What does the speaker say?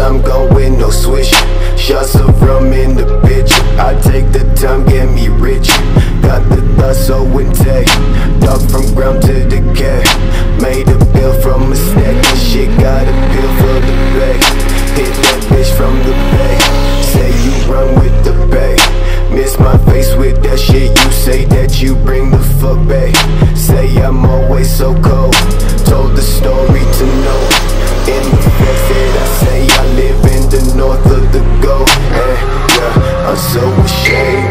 I'm going, no swish. Shots of rum in the bitch. I take the time, get me rich. Got the thoughts so intact. Dog from ground to decay. Made a bill from a stack. And shit got a bill for the bag. Hit that bitch from the back. Say you run with the bag. Miss my face with that shit. You say that you bring the fuck back. Say I'm always so cold. Told the story to know. In the fact that I say I live in the north of the gold. Yeah, I'm so ashamed.